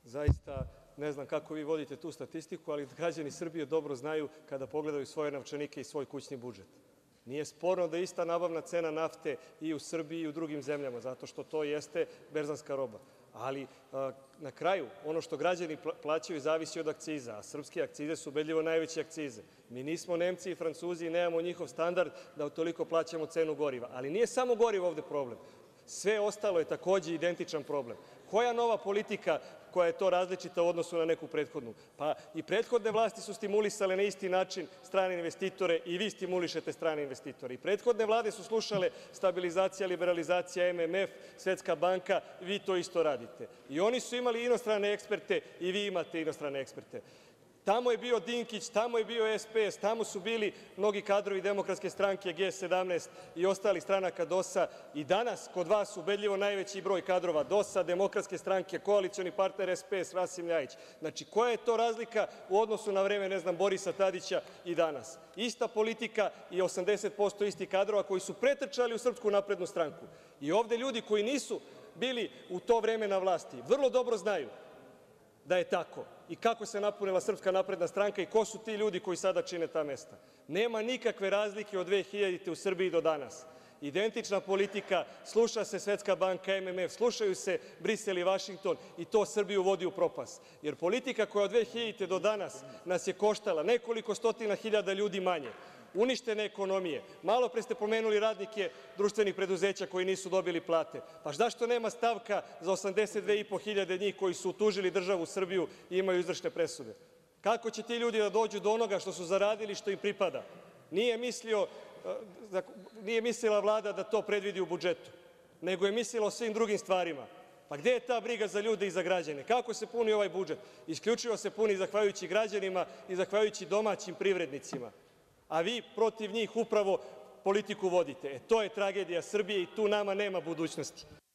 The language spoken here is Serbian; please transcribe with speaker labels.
Speaker 1: Zaista ne znam kako vi vodite tu statistiku, ali građani Srbije dobro znaju kada pogledaju svoje novčanike i svoj kućni budžet. Nije sporno da je ista nabavna cena nafte i u Srbiji i u drugim zemljama, zato što to jeste berzanska roba. Ali, na kraju, ono što građani plaćaju zavisi od akciza, a srpske akcize su ubedljivo najveće akcize. Mi nismo Nemci i Francuzi i nemamo njihov standard da toliko plaćamo cenu goriva. Ali nije samo gorivo ovde problem. Sve ostalo je takođe identičan problem. Koja nova politika koja je to različita u odnosu na neku prethodnu? Pa i prethodne vlasti su stimulisale na isti način strane investitore i vi stimulišete strane investitore. I prethodne vlade su slušale stabilizacija, liberalizacija, MMF, Svetska banka, vi to isto radite. I oni su imali inostrane eksperte i vi imate inostrane eksperte. Tamo je bio Dinkić, tamo je bio SPS, tamo su bili mnogi kadrovi Demokratske stranke, G17 i ostalih stranaka DOS-a i danas kod vas ubedljivo najveći broj kadrova DOS-a, Demokratske stranke, koalicioni partner SPS, Rasim Ljajić. Znači, koja je to razlika u odnosu na vreme, ne znam, Borisa Tadića i danas? Ista politika i 80% istih kadrova koji su pretrčali u Srpsku naprednu stranku. I ovde ljudi koji nisu bili u to vreme na vlasti vrlo dobro znaju da je tako i kako se napunila Srpska napredna stranka i ko su ti ljudi koji sada čine ta mesta. Nema nikakve razlike od 2000. u Srbiji do danas. Identična politika, sluša se Svetska banka, MMF, slušaju se Brisel i Vašington i to Srbiju vodi u propast. Jer politika koja od 2000. do danas nas je koštala nekoliko stotina hiljada ljudi manje, uništene ekonomije. Malopre ste pomenuli radnike društvenih preduzeća koji nisu dobili plate. Pa zašto nema stavka za 82.500 njih koji su tužili državu Srbiju i imaju izvršne presude? Kako će ti ljudi da dođu do onoga što su zaradili, što im pripada? Nije mislila Vlada da to predvidi u budžetu, nego je mislila o svim drugim stvarima. Pa gde je ta briga za ljude i za građane? Kako se puni ovaj budžet? Isključivo se puni zahvaljujući građanima i zahvaljujući domaćim privrednicima. A vi protiv njih upravo politiku vodite. To je tragedija Srbije i tu nama nema budućnosti.